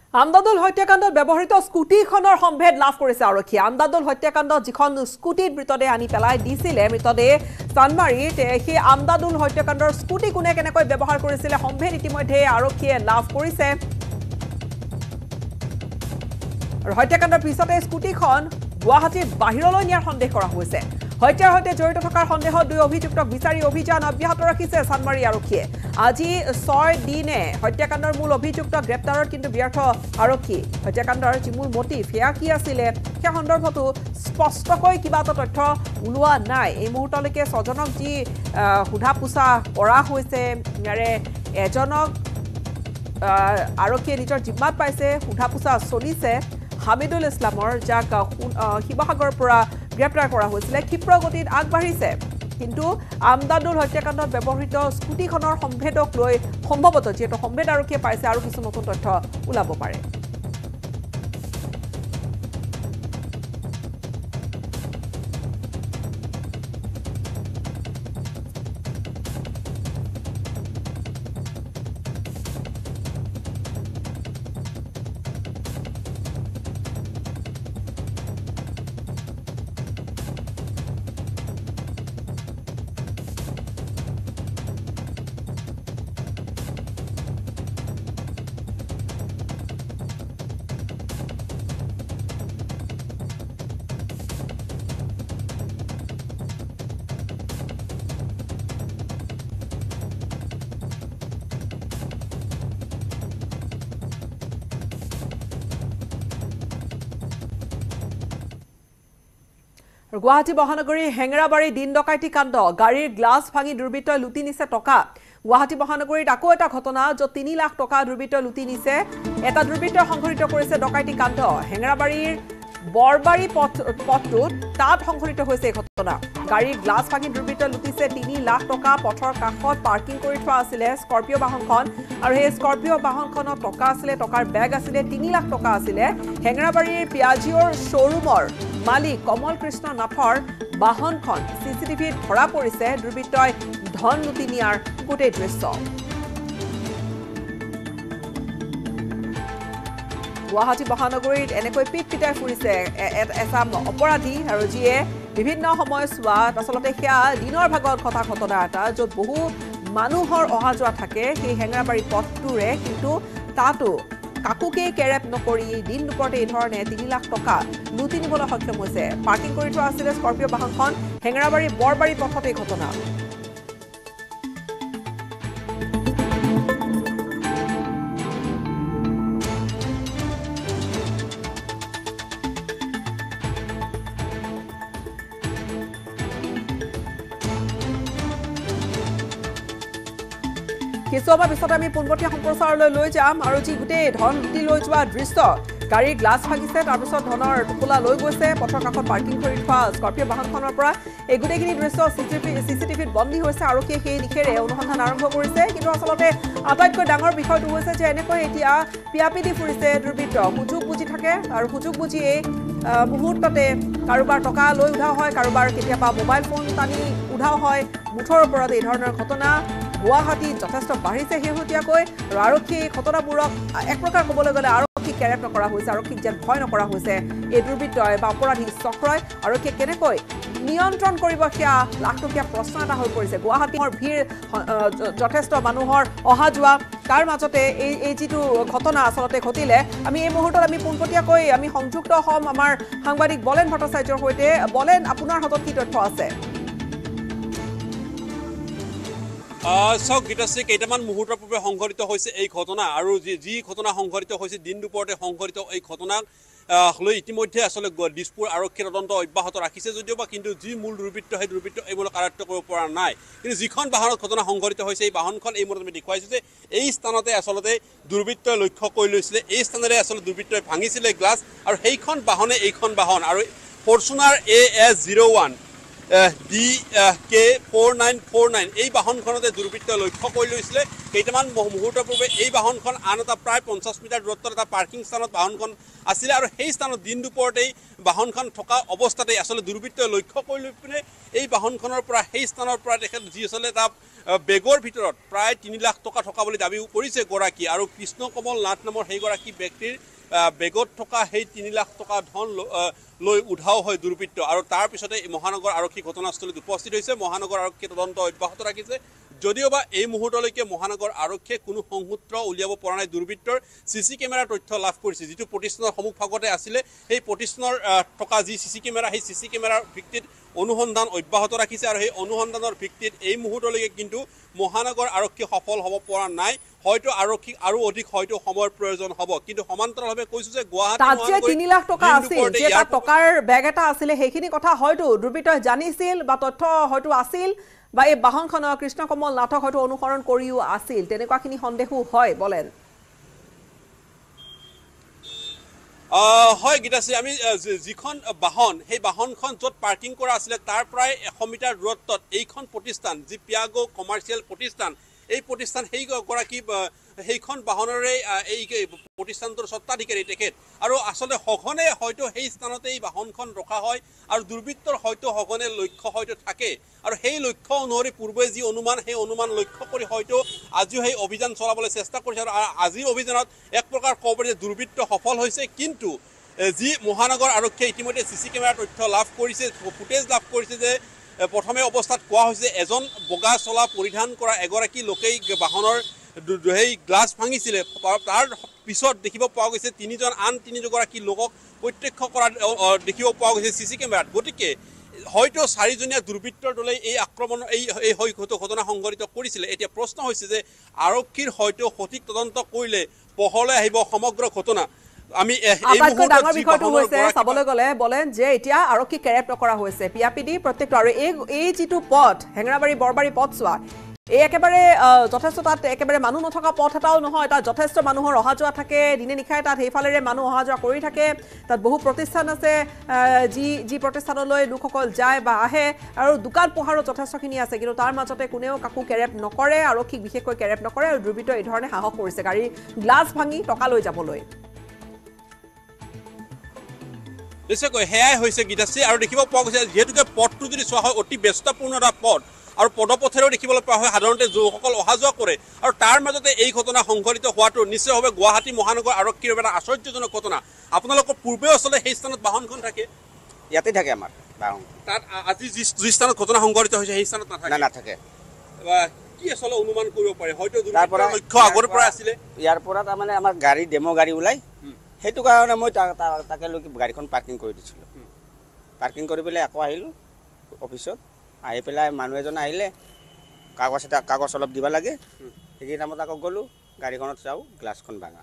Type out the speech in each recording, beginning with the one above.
আমদাদুল হত্যাকাণ্ডত ব্যৱহৃত স্কুটিখনৰ সম্ভেদ লাভ কৰিছে আৰক্ষী আমদাদুল হত্যাকাণ্ডত যিখন স্কুটিত মৃতদেহ আনি পেলাই দিছিলে মৃতদেহ চানমাৰীত সেই আমদাদুল হত্যাকাণ্ডৰ স্কুটি কোনে কেনেকৈ ব্যৱহাৰ কৰিছিলে সম্ভেদ ইতিমধ্যে আৰক্ষীয়ে লাভ কৰিছে আৰু হত্যাকাণ্ডৰ পিছতে স্কুটিখন গুৱাহাটীৰ বাহিৰলৈ নিয়াৰ সন্দেহ কৰা হৈছে হত্যাৰ সৈতে জড়িত থকাৰ সন্দেহত দুই অভিযুক্তক বিচাৰি অভিযান অব্যাহত ৰাখিছে চানমাৰী আৰক্ষীয়ে আজি 6 দিনে হত্যাকাণ্ডৰ মূল অভিযুক্ত গ্ৰেপ্তাৰত কিন্তু ব্যৰ্থ আৰক্ষী হত্যাকাণ্ডৰ যি মূল মোটিভ হেয়া কি আছিল সেই সন্দৰ্ভতো স্পষ্টকৈ কিবা এটা তথ্য ওলোৱা নাই এই মুহূৰ্তলৈকে ছজনক যি হুধা পুছা কৰা হৈছে ইয়াৰে এজনক আৰক্ষীয়ে নিজৰ জিম্মাত পাইছে হুধা পুছা চলিছে হামিদুল ইছলামৰ যাক শিৱসাগৰৰ পৰা গ্ৰেপ্তাৰ কৰা হৈছিল ক্ষিপ্ৰ গতিত আগবাঢ়িছে কিন্তু আমদাদুল হত্যাকাণ্ডত ব্যৱহৃত স্কুটিখনৰ সম্ভেদক লৈ সম্ভৱত যেটো সম্ভেদ আৰক্ষীয়ে পাইছে আৰু কিছু নতুন তথ্য ওলাব পাৰে গুৱাহাটী মহানগৰী হেংৰাবাৰী দিন ডকাইতি কাণ্ড গাড়ীৰ গ্লাছ ভাঙি দুৰ্বৃত্তই লুটি নিছে টকা গুৱাহাটী মহানগৰীত আকৌ এটা ঘটনা য'ত 3 লাখ টকা দুৰ্বৃত্তই লুটি নিছে এটা দুৰ্বৃত্তই সংঘটিত কৰিছে ডকাইতি কাণ্ড হেংৰাবাৰীৰ বৰবাৰী পথটোত তাত সংঘটিত হৈছে এই ঘটনা গাড়ীৰ গ্লাছ ভাঙি দুৰ্বৃত্তই লুটিছে 3 লাখ টকা পথৰ কাষত পাৰ্কিং কৰি থোৱা আছিল স্কৰপিঅ বাহনখন আৰু সেই স্কৰপিঅ বাহনখনত টকা আছিল টকাৰ বেগ আছিল 3 লাখ টকা আছিল হেংৰাবাৰীৰ পিয়াজিঅৰ শ্বৰুমৰ মালিক কমল কৃষ্ণ নাথৰ বাহনখন সিসিটিভিত ধৰা পৰিছে দুৰ্বৃত্তই ধন লুটি নিয়াৰ গোটেই দৃশ্য গুৱাহাটী মহানগৰীত এনেকৈ পিটপিটাই ফুৰিছে এছাম অপৰাধী আৰু যিয়ে বিভিন্ন সময়ছোৱাত আচলতে সেয়া দিনৰ ভাগত ঘটনা এটা য'ত বহু মানুহৰ অহা যোৱা থাকে সেই হেংৰাবাৰী পথটোৰে কিন্তু তাতো কাকুকে কেৰেপ নকৰি দিন দুপৰতে এই ধৰণে 3 লাখ টকা লুটি নিবলৈ সক্ষম হৈছে পাৰ্কিং কৰি থোৱা আছিল স্কৰপিঅ বাহনখন হেংৰাবাৰী বৰবাৰী পথতে এই ঘটনা কিছুমান পিছত আমি পোনপটীয়া সম্প্ৰচাৰলৈ লৈ যাম আৰু যি গোটেই ধন লুটি লৈ যোৱা দৃশ্য গাড়ীৰ গ্লাছ ভাঙিছে তাৰপিছত ধনৰ টোপোলা লৈ গৈছে পথৰ কাষত পাৰ্কিং কৰি থোৱা স্কৰপিঅ বাহনখনৰ পৰা এই গোটেইখিনি দৃশ্য সিসিটিভিত বন্দী হৈছে আৰক্ষীয়ে সেই দিশেৰে অনুসন্ধান আৰম্ভ কৰিছে কিন্তু আচলতে আটাইতকৈ ডাঙৰ বিষয়টো হৈছে যে এনেকৈ এতিয়া পিয়াপিদি ফুৰিছে দুৰ্বৃত্ত সুযোগ বুজি থাকে আৰু সুযোগ বুজি এই মুহূৰ্ততে কাৰোবাৰ টকা লৈ উঠাও হয় কাৰোবাৰ কেতিয়াবা মোবাইল ফোন টানি উঠাও হয় মুঠৰ ওপৰত এই ধৰণৰ ঘটনা গুৱাহাটী যথেষ্ট বাঢ়িছে শেহতীয়াকৈ আৰু আৰক্ষী ঘটনাবোৰক এক প্ৰকাৰ ক'বলৈ গ'লে আৰক্ষী কেৰেপ নকৰা হৈছে আৰক্ষীক যেন ভয় নকৰা হৈছে এই দুৰ্বৃত্তই বা অপৰাধী চক্ৰই আৰক্ষীয়ে কেনেকৈ নিয়ন্ত্ৰণ কৰিব সেয়া লাখটকীয়া প্ৰশ্ন এটা হৈ পৰিছে গুৱাহাটীৰ ভিৰ যথেষ্ট মানুহৰ অহা যোৱা তাৰ মাজতে এই যিটো ঘটনা আচলতে ঘটিলে আমি এই মুহূৰ্তত আমি পোনপটীয়াকৈ আমি সংযুক্ত হ'ম আমাৰ সাংবাদিক বলেন ভট্টাচাৰ্যৰ সৈতে বলেন আপোনাৰ হাতত কি তথ্য আছে চাওক গীতাশ্ৰী কেইটামান মুহূৰ্তৰ পূৰ্বে সংঘটিত হৈছে এই ঘটনা আৰু যি ঘটনা সংঘটিত হৈছে দিন দুপৰতে সংঘটিত এই ঘটনাক লৈ ইতিমধ্যে আচলতে দিছপুৰ আৰক্ষী তদন্ত অব্যাহত ৰাখিছে যদিও বা কিন্তু যি মূল দুৰ্বৃত্ত সেই দুৰ্বৃত্ত এইবিলাক আয়ত্ত কৰিব পৰা নাই কিন্তু যিখন বাহনত ঘটনা সংঘটিত হৈছে এই বাহনখন এই মুহূৰ্তত আমি দেখুৱাইছোঁ যে এই স্থানতে আচলতে দুৰ্বৃত্তই লক্ষ্য কৰি লৈছিলে এই স্থানেৰে আচলতে দুৰ্বৃত্তই ভাঙিছিলে গ্লাছ আৰু সেইখন বাহনে এইখন বাহন আৰু ফৰ্চুনাৰ AS01 DK4949 এই বাহনখনতে দুৰ্বৃত্তই লক্ষ্য কৰি লৈছিলে কেইটামান মুহূৰ্তৰ পূৰ্বে এই বাহনখন আন এটা প্ৰায় 50 মিটাৰ দূৰত্বত এটা পাৰ্কিং স্থানত বাহনখন আছিলে আৰু সেই স্থানত দিন দুপৰতেই বাহনখন থকা অৱস্থাতেই আচলতে দুৰ্বৃত্তই লক্ষ্য কৰি লৈ পিনে এই বাহনখনৰ পৰা সেই স্থানৰ পৰা তেখেত যি আচলতে এটা বেগৰ ভিতৰত প্ৰায় 3 লাখ টকা থকা বুলি দাবী কৰিছে গৰাকী আৰু কৃষ্ণ কমল নাথ নামৰ সেইগৰাকী ব্যক্তিৰ বেগত থকা সেই 3 লাখ টকা ধন লৈ উধাও হয় দুৰ্বৃত্ত আৰু তাৰ পিছতে মহানগৰ আৰক্ষী ঘটনাস্থলীত উপস্থিত হৈছে মহানগৰ আৰক্ষীয়ে তদন্ত অব্যাহত ৰাখিছে যদিওবা এই মুহূৰ্তলৈকে মহানগৰ আৰক্ষীয়ে কোনো সংসূত্ৰ উলিয়াব পৰা নাই দুৰ্বৃত্তৰ চিচি কেমেৰাৰ তথ্য লাভ কৰিছে যিটো প্ৰতিষ্ঠানৰ সন্মুখভাগতে আছিলে সেই প্ৰতিষ্ঠানৰ থকা যি চিচি কেমেৰা সেই চিচি কেমেৰাৰ ভিত্তিত অনুসন্ধান অব্যাহত ৰাখিছে আৰু সেই অনুসন্ধানৰ ভিত্তিত এই মুহূৰ্তলৈকে কিন্তু মহানগৰ আৰক্ষী সফল হ'ব পৰা নাই হয়তো আৰক্ষী আৰু অধিক হয়তো সময়ৰ প্ৰয়োজন হ'ব কিন্তু সমান্তৰালভাৱে কৈছো যে গুৱাহাটী তাতে 3 লাখ টকা আছিল যে এটা টকাৰ বেগ এটা আছিল সেইখিনি কথা হয়তো দুৰ্বৃত্তই জানিছিল বা তথ্য হয়তো আছিল বা এই বাহনখনৰ কৃষ্ণ কমল নাথক হয়তো অনুসৰণ কৰিও আছিল তেনেকুৱাখিনি সন্দেহো হয় বলেন হয় গীতাশ্ৰী আমি যিখন বাহন সেই বাহনখন য'ত পাৰ্কিং কৰা আছিলে তাৰ প্ৰায় 100 মিটাৰ দূৰত্বত এইখন প্ৰতিষ্ঠান যি পিয়াগো কমাৰ্চিয়েল প্ৰতিষ্ঠান এই প্ৰতিষ্ঠান সেইখন বাহনৰে এই প্ৰতিষ্ঠানটোৰ স্বত্বাধিকাৰী তেখেত আৰু আচলতে সঘনে হয়তো সেই স্থানতে এই বাহনখন ৰখা হয় আৰু দুৰ্বৃত্তৰ হয়তো সঘনে লক্ষ্য হয়তো থাকে আৰু সেই লক্ষ্য অনুসৰি পূৰ্বে যি অনুমান সেই অনুমান লক্ষ্য কৰি হয়তো আজিও সেই অভিযান চলাবলৈ চেষ্টা কৰিছে আৰু আজিৰ অভিযানত এক প্ৰকাৰ ক'ব পাৰি যে দুৰ্বৃত্ত সফল হৈছে কিন্তু যি মহানগৰ আৰক্ষীয়ে ইতিমধ্যে চিচি কেমেৰাৰ তথ্য লাভ কৰিছে ফুটেজ লাভ কৰিছে যে প্ৰথমে অৱস্থাত কোৱা হৈছে এজন বগা চলা পৰিধান কৰা এগৰাকী লোকেই বাহনৰ সেই গ্লাছ ভাঙিছিলে তাৰ পিছত দেখিব পোৱা গৈছে আন তিনিগৰাকী লোকক প্ৰত্যক্ষ কৰা দেখিব পোৱা গৈছে চিচি কেমেৰাত গতিকে হয়তো 4জনীয়া দুৰ্বৃত্তৰ দলে এই আক্ৰমণ এই ঘটনা সংঘটিত কৰিছিলে এতিয়া প্ৰশ্ন হৈছে যে আৰক্ষীৰ হয়তো সঠিক তদন্ত কৰিলে পোহৰলৈ আহিব সমগ্ৰ ঘটনা আমি এই ডাঙৰ বিষয়টো হৈছে চাবলৈ গ'লে বলেন যে এতিয়া আৰক্ষী কেৰেপ নকৰা হৈছে পিয়াপিডি প্ৰত্যেকটো আৰু এই যিটো পথ হেঙৰাবাৰী বৰবাৰী পথ চোৱা এই একেবাৰে যথেষ্ট তাত একেবাৰে মানুহ নথকা পথ এটাও নহয় তাত যথেষ্ট মানুহৰ অহা যোৱা থাকে দিনে নিশাই তাত সেইফালেৰে মানুহ অহা যোৱা কৰি থাকে তাত বহু প্ৰতিষ্ঠান আছে যি প্ৰতিষ্ঠানলৈ লোকসকল যায় বা আহে আৰু দোকান পোহাৰো যথেষ্টখিনি আছে কিন্তু তাৰ মাজতে কোনেও কাকো কেৰেপ নকৰে আৰক্ষীক বিশেষকৈ কেৰেপ নকৰে আৰু দুৰ্বৃত্তই এই ধৰণে সাহস কৰিছে গাড়ী গ্লাছ ভাঙি টকা লৈ যাবলৈ নিশ্চয়কৈ সেয়াই হৈছে গীতাশ্ৰী আৰু দেখিব পোৱা গৈছে যিহেতুকে পথটো যদি চোৱা হয় অতি ব্যস্তপূৰ্ণ এটা পথ আৰু পদপথেৰেও দেখিবলৈ পোৱা হয় সাধাৰণতে যুৱকসকল অহা যোৱা কৰে আৰু তাৰ মাজতে এই ঘটনা সংঘটিত হোৱাটো নিশ্চয়ভাৱে গুৱাহাটী মহানগৰ আৰক্ষীৰ এটা আশ্চৰ্যজনক ঘটনা আপোনালোকৰ পূৰ্বেও আচলতে সেই স্থানত বাহনখন থাকে ইয়াতে থাকে আমাৰ বাহন তাত আজি যি স্থানত ঘটনা সংঘটিত হৈছে সেই স্থানত নাথাকে কি আচলতে অনুমান কৰিব পাৰে হয়তো লক্ষ্য আগৰ পৰা আছিলে ইয়াৰ পৰা তাৰমানে আমাৰ গাড়ী ডেমো গাড়ী ওলাই সেইটো কাৰণে মই তাকে লৈ গাড়ীখন পাৰ্কিং কৰি দিছিলোঁ পাৰ্কিং কৰি পেলাই আকৌ আহিলোঁ অফিচত আহি পেলাই মানুহ এজন আহিলে কাগজ অলপ দিব লাগে সেইখিনি টাইমত আকৌ গ'লোঁ গাড়ীখনত চাওঁ গ্লাছখন ভাঙা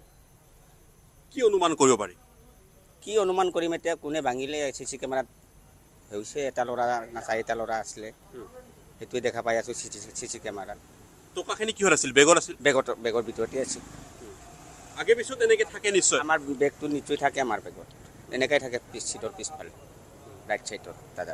কি অনুমান কৰিব পাৰি কি অনুমান কৰিম এতিয়া কোনে ভাঙিলে চিচি কেমেৰাত হৈছে এটা ল'ৰা না 4টা ল'ৰা আছিলে সেইটোৱে দেখা পাই আছোঁ চিচি কেমেৰাত টকাখিনি কিহত আছিল বেগত আছিল বেগৰ ভিতৰতে আছিল আগে পিছত এনেকৈ থাকে নিশ্চয় আমাৰ বেগটো নিশ্চয় থাকে আমাৰ বেগত এনেকৈ থাকে চিটৰ পিছফালে ৰাইট চাইডত দাদা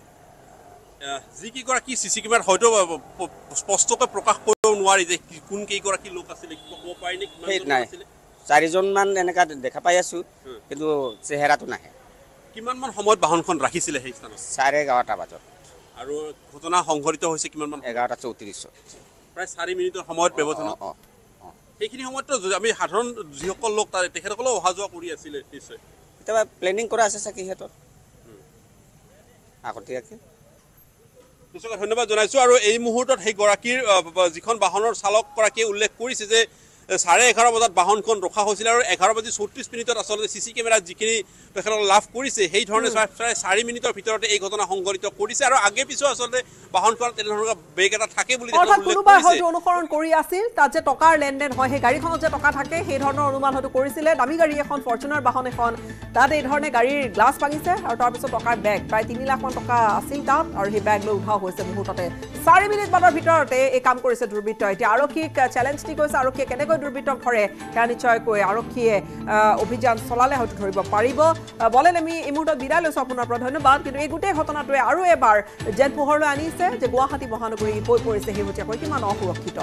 যি কেইগৰাকী চিচি কেমেৰাত হয়তো স্পষ্টকৈ প্ৰকাশ কৰিব নোৱাৰি যে কোন কেইগৰাকী লোক আছিলে ক'ব পাৰি নে কিমান আছিলে 4জনমান এনেকা দেখা পাই আছো কিন্তু চেহেৰাটো নাহে কিমানমান সময়ত বাহনখন ৰাখিছিলে সেই স্থানত 11:30 বজাত আৰু ঘটনা সংঘটিত হৈছে কিমানমান 11:34 প্ৰায় 4 মিনিটৰ সময়ত ব্যৱধান সেইখিনি সময়তো আমি সাধাৰণ যিসকল লোক তাৰে তেখেতসকলেও অহা যোৱা কৰি আছিলে নিশ্চয় কেতিয়াবা প্লেনিং কৰা আছে চাগে সিহঁতৰ আগতীয়াকৈ নিশ্চয় ধন্যবাদ জনাইছোঁ আৰু এই মুহূৰ্তত সেই গৰাকীৰ যিখন বাহনৰ চালকগৰাকীয়ে উল্লেখ কৰিছে যে 11:30 বজাত বাহনখন ৰখা হৈছিল আৰু 11:34 আচলতে চিচি কেমেৰাত যিখিনি তেখেতসকলে লাভ কৰিছে সেই ধৰণে প্ৰায় 4 মিনিটৰ ভিতৰতে এই ঘটনা সংঘটিত কৰিছে আৰু আগে পিছৰ আচলতে বাহনখনত তেনেধৰণৰ বেগ এটা থাকে বুলি কোনোবাই হয়তো অনুসৰণ কৰি আছিল তাত যে টকাৰ লেনদেন হয় সেই গাড়ীখনত যে টকা থাকে সেই ধৰণৰ অনুমান হয়তো কৰিছিলে দামী গাড়ী এখন ফৰ্চুনাৰ বাহন এখন তাত এই ধৰণে গাড়ীৰ গ্লাছ ভাঙিছে আৰু তাৰপিছত টকাৰ বেগ প্ৰায় 3 লাখ মান টকা আছিল তাত আৰু সেই বেগ লৈ উঠাও হৈছে মুহূৰ্ততে 4 মিনিট মানৰ ভিতৰতে এই কাম কৰিছে দুৰ্বৃত্তই এতিয়া আৰক্ষীক চেলেঞ্জ দি কৈছে আৰক্ষীয়ে কেনেকৈ দুৰ্বৃত্তক ধৰে সেয়া নিশ্চয়কৈ আৰক্ষীয়ে অভিযান চলালে হয়তো ধৰিব পাৰিব বলেন আমি এই মুহূৰ্তত বিদায় লৈছোঁ আপোনাৰ পৰা ধন্যবাদ কিন্তু এই গোটেই ঘটনাটোৱে আৰু এবাৰ যেন পোহৰলৈ আনিছে যে গুৱাহাটী মহানগৰী হৈ পৰিছে শেহতীয়াকৈ কিমান অসুৰক্ষিত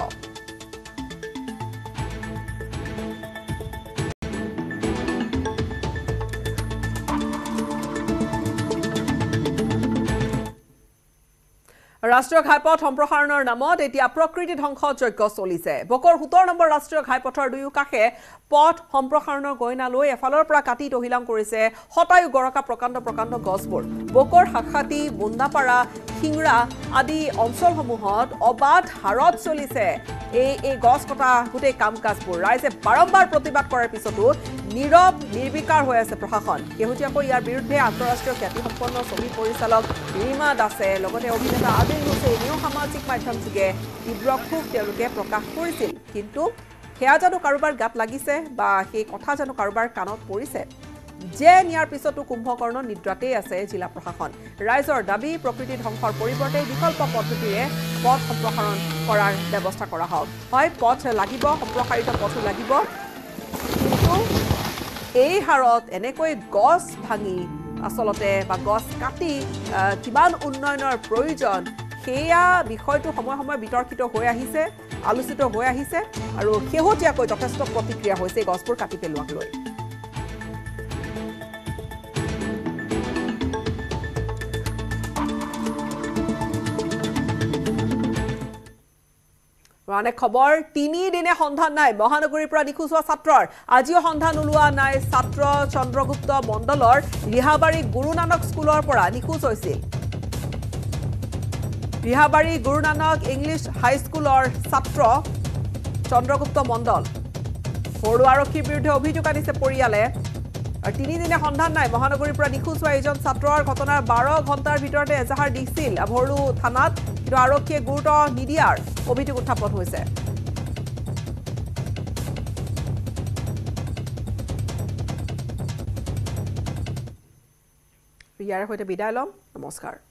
ৰাষ্ট্ৰীয় ঘাইপথ সম্প্ৰসাৰণৰ নামত এতিয়া প্ৰকৃতি ধ্বংস যজ্ঞ চলিছে বকৰ 17 নম্বৰ ৰাষ্ট্ৰীয় ঘাইপথৰ দুয়ো কাষে পথ সম্প্ৰসাৰণৰ গয়না লৈ এফালৰ পৰা কাটি তহিলাং কৰিছে শতায়ু গৰকা প্ৰকাণ্ড গছবোৰ বকৰ হাখাতি বুন্দাপাৰা খিংৰা আদি অঞ্চলসমূহত অবাধ হাৰত চলিছে এই গছ কটা গোটেই কাম কাজবোৰ ৰাইজে বাৰম্বাৰ প্ৰতিবাদ কৰাৰ পিছতো নীৰৱ নিৰ্বিকাৰ হৈ আছে প্ৰশাসন শেহতীয়াকৈ ইয়াৰ বিৰুদ্ধে আন্তঃৰাষ্ট্ৰীয় খ্যাতিসম্পন্ন ছবি পৰিচালক ৰীমা দাসে লগতে অভিনেতা আদিল হুছেইনেও সামাজিক মাধ্যম যোগে তীব্ৰ ক্ষোভ তেওঁলোকে প্ৰকাশ কৰিছিল কিন্তু সেয়া জানো কাৰোবাৰ গাত লাগিছে বা সেই কথা জানো কাৰোবাৰ কাণত পৰিছে যে নিয়াৰ পিছতো কুম্ভকৰ্ণ নিদ্ৰাতেই আছে জিলা প্ৰশাসন ৰাইজৰ দাবী প্ৰকৃতি ধ্বংসৰ পৰিৱৰ্তে বিকল্প পদ্ধতিৰে পথ সম্প্ৰসাৰণ কৰাৰ ব্যৱস্থা কৰা হওক হয় পথ লাগিব সম্প্ৰসাৰিত পথো লাগিব কিন্তু এই হাৰত এনেকৈ গছ ভাঙি আসলতে বা গছ কাটি কিমান উন্নয়নৰ প্ৰয়োজন সেয়া বিষয়টো সময় বিতৰ্কিত হৈ আহিছে আলোচিত হৈ আহিছে আৰু শেহতীয়াকৈ যথেষ্ট প্ৰতিক্ৰিয়া হৈছে গছবোৰ কাটি পেলোৱাক লৈ আনে খবৰ 3 দিনে সন্ধান নাই মহানগৰীৰ পৰা নিখোজ হোৱা ছাত্ৰৰ আজিও সন্ধান ওলোৱা নাই ছাত্ৰ চন্দ্ৰগুপ্ত মণ্ডলৰ ৰিহাবাৰী গুৰু নানক স্কুলৰ পৰা নিখোজ হৈছিল ৰিহাবাৰী গুৰু নানক ইংলিছ হাই স্কুলৰ ছাত্ৰ চন্দ্ৰগুপ্ত মণ্ডল সৰু আৰক্ষীৰ বিৰুদ্ধে অভিযোগ আনিছে পৰিয়ালে আৰু 3 দিনে সন্ধান নাই মহানগৰীৰ পৰা নিখোজ হোৱা এজন ছাত্ৰৰ ঘটনাৰ 12 ঘণ্টাৰ ভিতৰতে এজাহাৰ দিছিল ভৰলু থানাত কিন্তু আৰক্ষীয়ে গুৰুত্ব নিদিয়াৰ অভিযোগ উত্থাপন হৈছে ইয়াৰ সৈতে বিদায় লম নমস্কাৰ